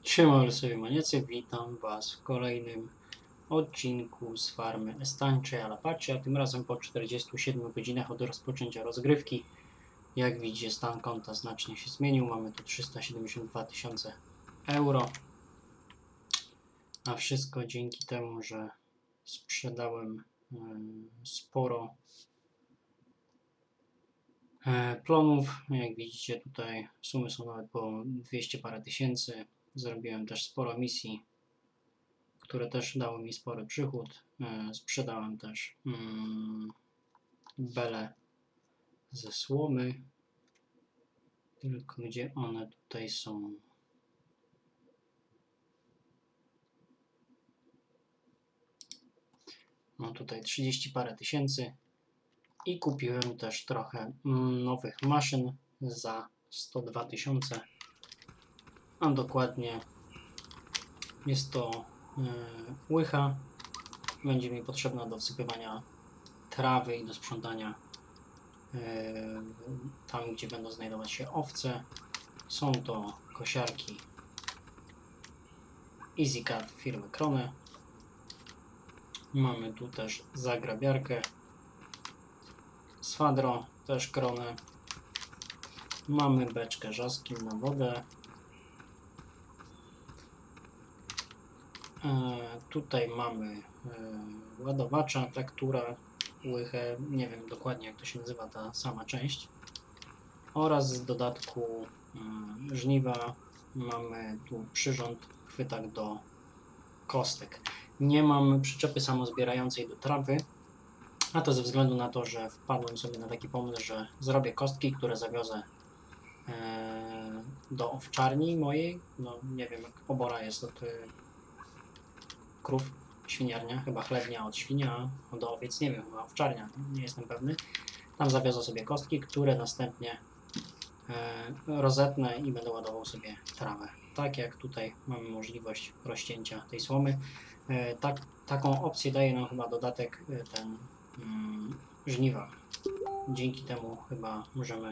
Siema sobie Maniacy, witam Was w kolejnym odcinku z farmy Estancia Alapacie, a tym razem po 47 godzinach od rozpoczęcia rozgrywki. Jak widzicie, stan konta znacznie się zmienił, mamy tu 372 000 euro, a wszystko dzięki temu, że sprzedałem sporo plonów. Jak widzicie, tutaj sumy są nawet po 200 parę tysięcy. Zrobiłem też sporo misji, które też dały mi spory przychód. Sprzedałem też bele ze słomy, tylko gdzie one tutaj są? No tutaj 30 parę tysięcy i kupiłem też trochę nowych maszyn za 102 000, a dokładnie jest to łycha. Będzie mi potrzebna do wsypywania trawy i do sprzątania tam, gdzie będą znajdować się owce. Są to kosiarki EasyCut firmy Krone. Mamy tu też zagrabiarkę Swadro, też Krone. Mamy beczkę Żaskin na wodę. Tutaj mamy ładowacza, taktura, łychę, nie wiem dokładnie jak to się nazywa ta sama część. Oraz z dodatku żniwa mamy tu przyrząd, chwytak do kostek. Nie mam przyczepy samozbierającej do trawy, a to ze względu na to, że wpadłem sobie na taki pomysł, że zrobię kostki, które zawiozę do owczarni mojej. No nie wiem, jak obora jest od krów, świniarnia, chyba chlewnia od świnia, od owiec, nie wiem, chyba owczarnia, nie jestem pewny. Tam zawiozę sobie kostki, które następnie rozetnę i będę ładował sobie trawę. Tak jak tutaj mamy możliwość rozcięcia tej słomy. Taką opcję daje nam chyba dodatek ten żniwa. Dzięki temu chyba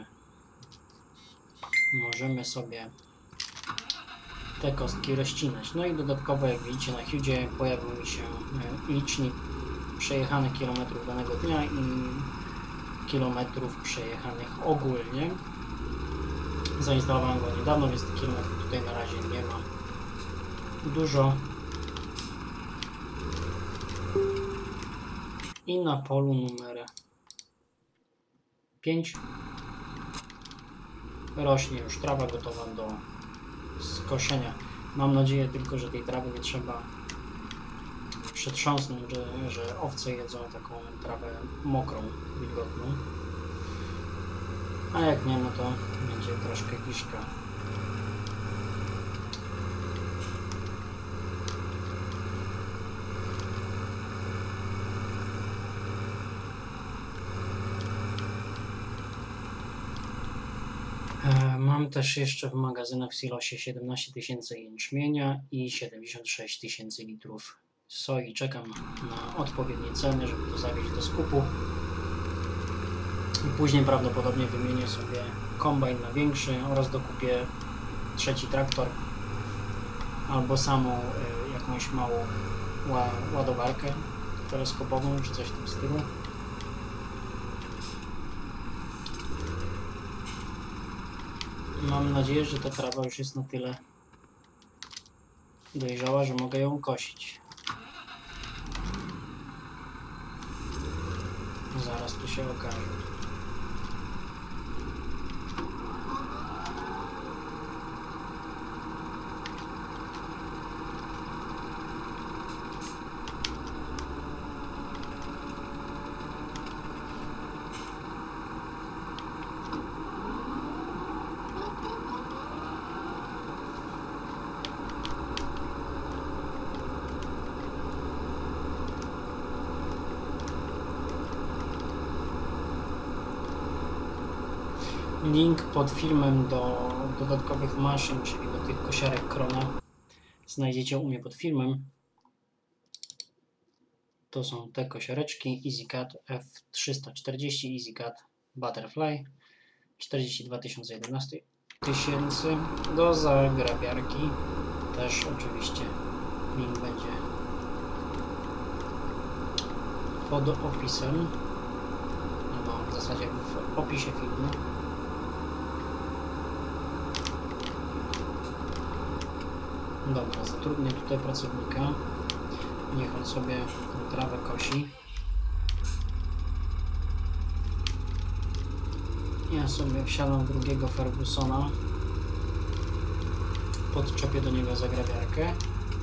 możemy sobie te kostki rozcinać. No i dodatkowo, jak widzicie na HUDzie, pojawił mi się licznik przejechanych kilometrów danego dnia i kilometrów przejechanych ogólnie. Zainstalowałem go niedawno, więc tych kilometrów tutaj na razie nie ma dużo. I na polu numer 5 rośnie już trawa gotowa do skoszenia. Mam nadzieję tylko, że tej trawy nie trzeba przetrząsnąć, że owce jedzą taką trawę mokrą, wilgotną. A jak nie, no to będzie troszkę kiszka. Mam też jeszcze w magazynach w silosie 17 000 jęczmienia i 76 000 litrów soi. Czekam na odpowiednie ceny, żeby to zawieźć do skupu. Później prawdopodobnie wymienię sobie kombajn na większy oraz dokupię trzeci traktor albo samą jakąś małą ładowarkę teleskopową czy coś w tym stylu. Mam nadzieję, że ta trawa już jest na tyle dojrzała, że mogę ją kosić. Zaraz to się okaże. Link pod filmem do dodatkowych maszyn, czyli do tych kosiarek Krona, znajdziecie u mnie pod filmem. To są te kosiareczki EasyCut F340, EasyCut Butterfly, 42 011 do zagrabiarki też oczywiście link będzie pod opisem, albo w zasadzie w opisie filmu. Dobra, zatrudnię tutaj pracownika, niech on sobie tę trawę kosi. Ja sobie wsiadam w drugiego Fergusona, podczepię do niego zagrabiarkę.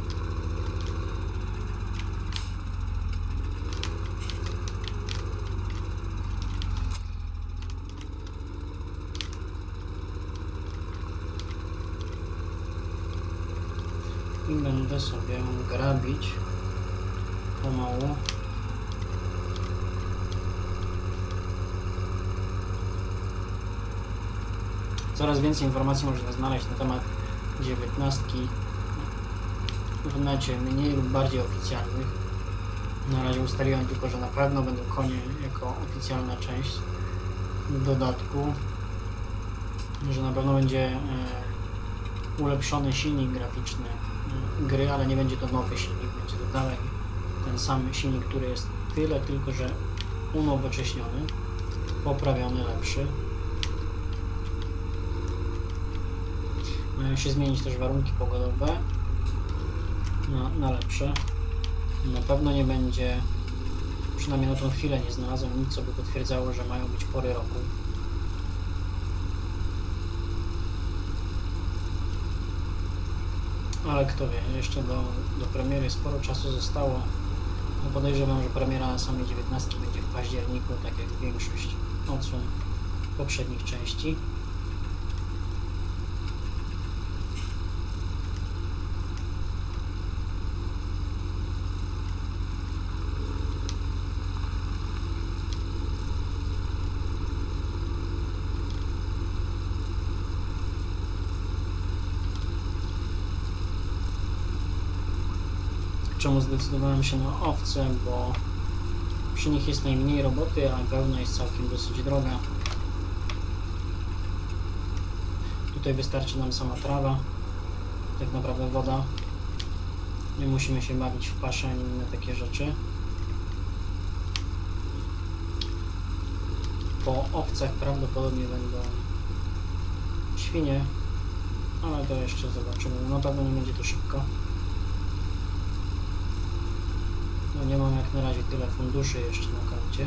I będę sobie grabić pomału. Coraz więcej informacji można znaleźć na temat 19 w necie, mniej lub bardziej oficjalnych. Na razie ustaliłem tylko, że na pewno będą konie jako oficjalna część dodatku, że na pewno będzie ulepszony silnik graficzny gry, ale nie będzie to nowy silnik, będzie to dalej ten sam silnik, który jest tyle, tylko że unowocześniony, poprawiony, lepszy. Mają się zmienić też warunki pogodowe na lepsze. Na pewno nie będzie, przynajmniej na tą chwilę nie znalazłem nic, co by potwierdzało, że mają być pory roku. Ale kto wie, jeszcze do premiery sporo czasu zostało. No podejrzewam, że premiera samej 19 będzie w październiku, tak jak większość odsłon poprzednich części. Czemu zdecydowałem się na owce, bo przy nich jest najmniej roboty, a wełna jest całkiem dosyć droga. Tutaj wystarczy nam sama trawa, tak naprawdę woda. Nie musimy się bawić w pasze ani inne takie rzeczy. Po owcach prawdopodobnie będą świnie, ale to jeszcze zobaczymy. Na pewno nie będzie to szybko. No nie mam jak na razie tyle funduszy jeszcze na koncie.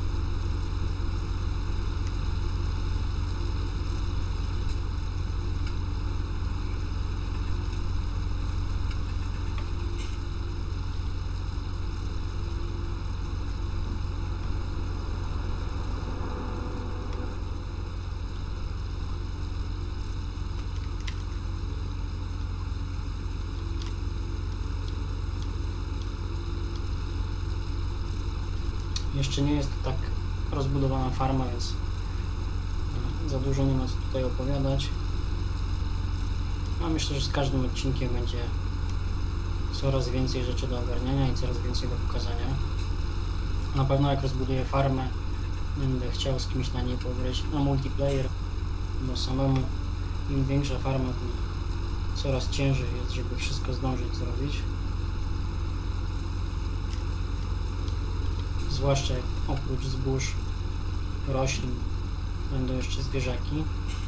Jeszcze nie jest to tak rozbudowana farma, więc za dużo nie ma co tutaj opowiadać. A myślę, że z każdym odcinkiem będzie coraz więcej rzeczy do ogarniania i coraz więcej do pokazania. Na pewno jak rozbuduję farmę, będę chciał z kimś na niej pograć na multiplayer, bo samemu im większa farma, tym coraz ciężej jest, żeby wszystko zdążyć zrobić. Zwłaszcza jak oprócz zbóż, roślin będą jeszcze zwierzaki.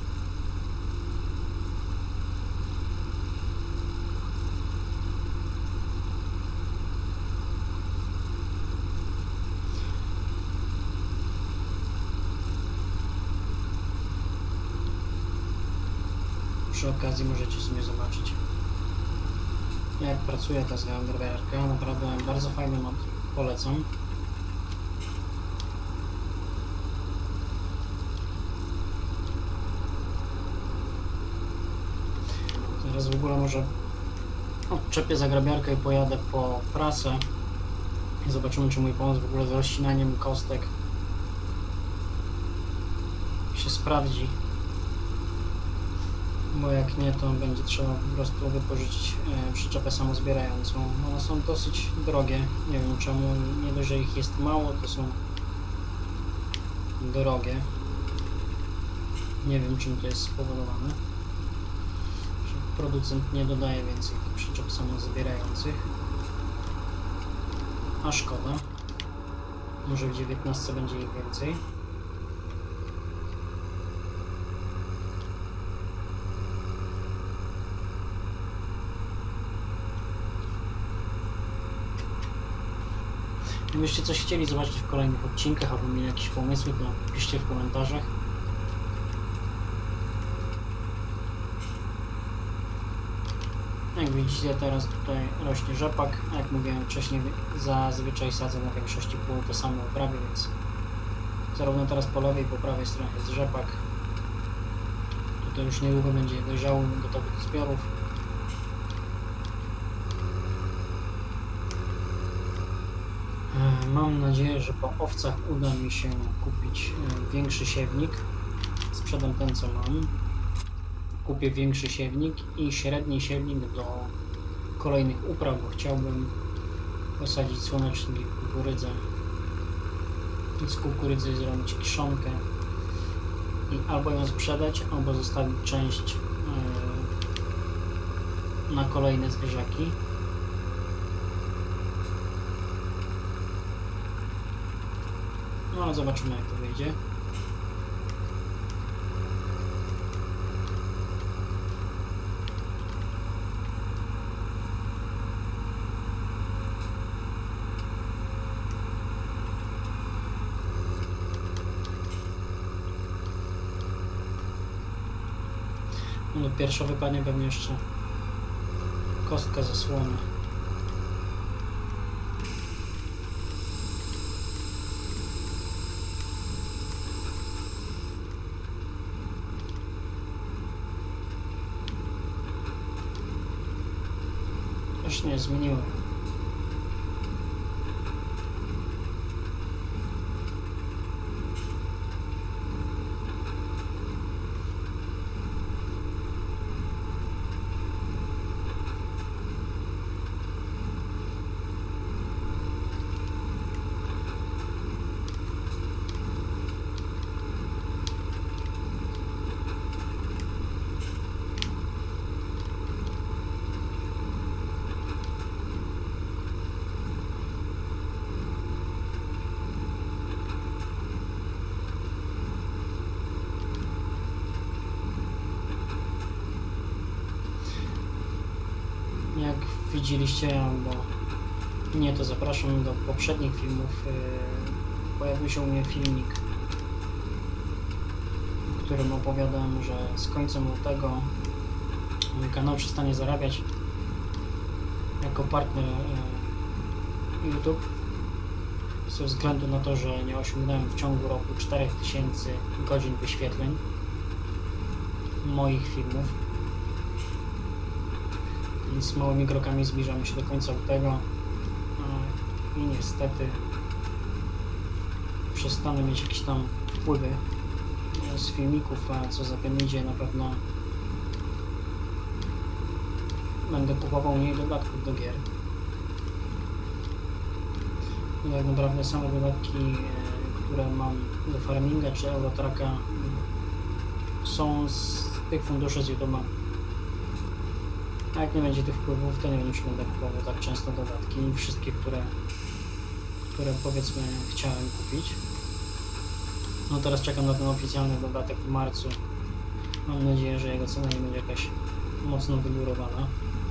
Przy okazji możecie sobie zobaczyć, jak pracuje ta zagrabiarka. Naprawdę bardzo fajny mod, polecam. Teraz w ogóle może odczepię zagrabiarkę i pojadę po prasę i zobaczymy, czy mój pomysł w ogóle z rozcinaniem kostek się sprawdzi, bo jak nie, to będzie trzeba po prostu wypożyczyć przyczepę samozbierającą. One są dosyć drogie, nie wiem czemu, nie dość, że ich jest mało, to są drogie. Nie wiem, czym to jest spowodowane. producent nie dodaje więcej przyczep samozabierających. A szkoda. Może w 19 będzie ich więcej. Gdybyście coś chcieli zobaczyć w kolejnych odcinkach, albo mieli jakieś pomysły, to piszcie w komentarzach. Jak widzicie, teraz tutaj rośnie rzepak, a jak mówiłem wcześniej, zazwyczaj sadzę na większości pól to samo uprawy, więc zarówno teraz po lewej i po prawej stronie jest rzepak. Tutaj już niedługo będzie dojrzały, gotowy do zbiorów. Mam nadzieję, że po owcach uda mi się kupić większy siewnik. Sprzedam ten, co mam. Kupię większy siewnik i średni siewnik do kolejnych upraw, bo chciałbym posadzić słonecznik, kukurydzę i z kukurydzy zrobić kiszonkę i albo ją sprzedać, albo zostawić część na kolejne zwierzaki. No ale zobaczymy, jak to wyjdzie. No pierwsza wypadnie pewnie jeszcze kostka ze słony. Też nie zmieniłem. Jak widzieliście, albo nie, to zapraszam do poprzednich filmów. Pojawił się u mnie filmik, w którym opowiadam, że z końcem lutego mój kanał przestanie zarabiać jako partner YouTube ze względu na to, że nie osiągnąłem w ciągu roku 4000 godzin wyświetleń moich filmów. Z małymi krokami zbliżamy się do końca lutego i niestety przestanę mieć jakieś tam wpływy z filmików, a co za tym idzie, na pewno będę kupował mniej dodatków do gier. I tak naprawdę same dodatki, które mam do Farminga czy Eurotracka, są z tych funduszy z YouTube'a. A jak nie będzie tych wpływów, to nie wiem, czy będę kupował tak często dodatki. Wszystkie, które powiedzmy chciałem kupić. No teraz czekam na ten oficjalny dodatek w marcu. Mam nadzieję, że jego cena nie będzie jakaś mocno wygórowana.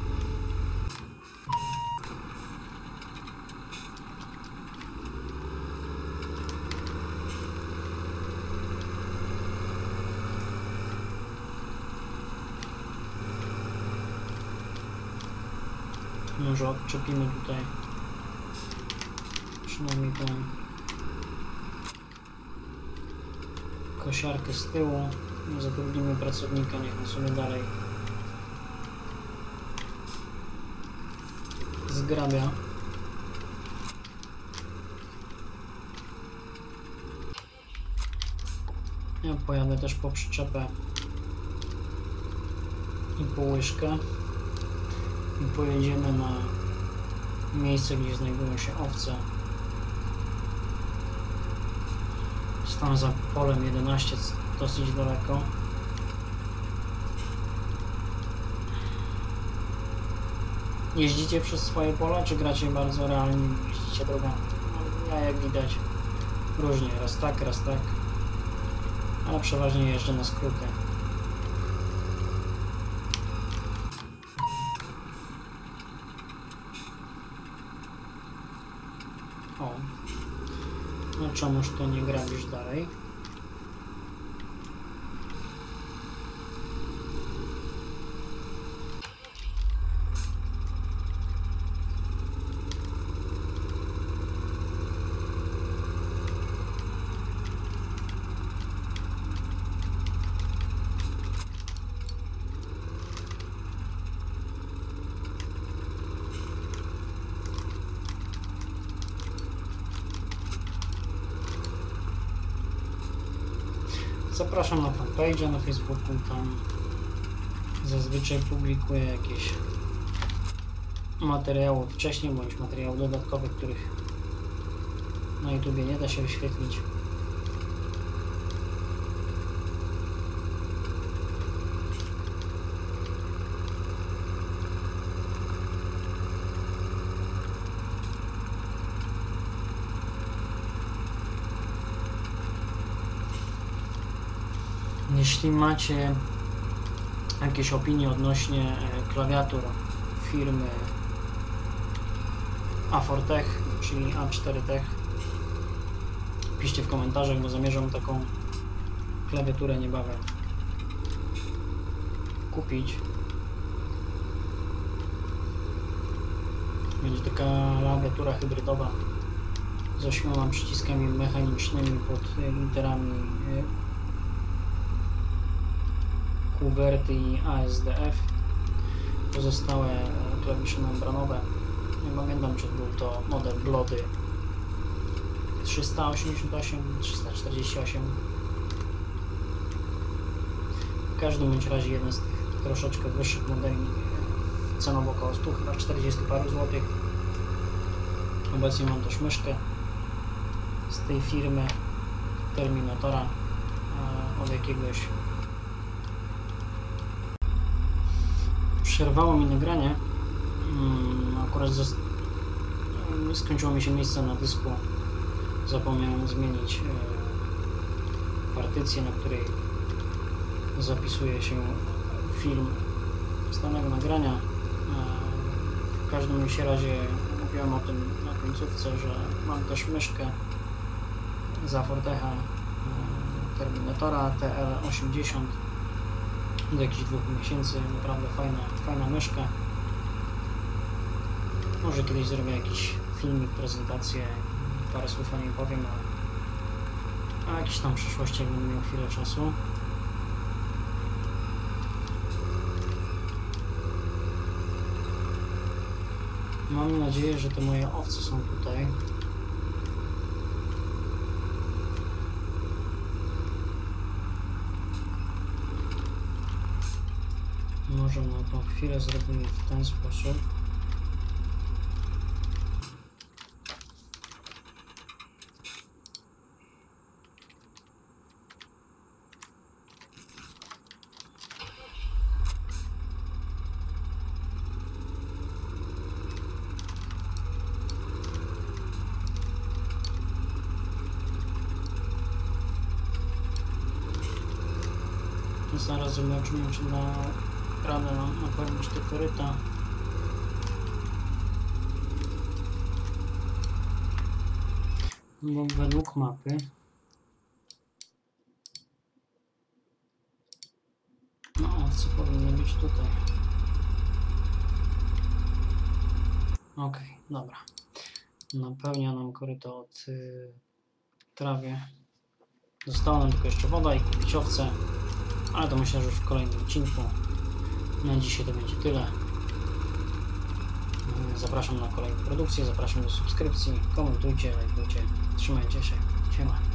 Może odczepimy tutaj przynajmniej tą kosiarkę z tyłu. Zatrudnimy pracownika, niech on sobie dalej zgrabia. Ja pojadę też po przyczepę i po łyżkę. I pojedziemy na miejsce, gdzie znajdują się owce. Jest tam za polem 11, dosyć daleko. Jeździcie przez swoje pola, czy gracie bardzo realnie, jeździcie drogami? No, ja jak widać różnie, raz tak, ale przeważnie jeżdżę na skróty. O, no czemuż to nie grabisz dalej? Zapraszam na fanpage'a na Facebooku, tam zazwyczaj publikuję jakieś materiały wcześniej, bądź materiały dodatkowe, których na YouTubie nie da się wyświetlić. Jeśli macie jakieś opinie odnośnie klawiatur firmy A4Tech, czyli A4Tech, piszcie w komentarzach, bo zamierzam taką klawiaturę niebawem kupić. Będzie taka klawiatura hybrydowa z 8 przyciskami mechanicznymi pod literami QWERTY i ASDF. Pozostałe klawisze membranowe. Nie pamiętam, czy był to model Blody 388, 348. W każdym bądź razie jeden z tych troszeczkę wyższych modeli, cenowo około 100, chyba 40 paru złotych. Obecnie mam też myszkę z tej firmy Terminatora od jakiegoś. Przerwało mi nagranie, akurat skończyło mi się miejsce na dysku, zapomniałem zmienić partycję, na której zapisuje się film z danego nagrania. W każdym razie mówiłem o tym na końcówce, że mam też myszkę z A4Techa Terminatora TL80 do jakichś 2 miesięcy, naprawdę fajna myszka. Może kiedyś zrobię jakiś filmik, prezentację, parę słów o niej powiem, a jakiś tam w przyszłości, jak będę miał chwilę czasu. Mam nadzieję, że te moje owce są tutaj. Może na tą chwilę zrobimy w ten sposób. Zaraz zobaczymy, czy na radę napełnić te koryta. Bo według mapy no owce powinny być tutaj. Ok, dobra. Napełnia nam koryto od trawy. Została nam tylko jeszcze woda i kupić owce. Ale to myślę, że już w kolejnym odcinku. Na dzisiaj to będzie tyle. Zapraszam na kolejne produkcje, zapraszam do subskrypcji, komentujcie, lajkujcie. Trzymajcie się. Siema.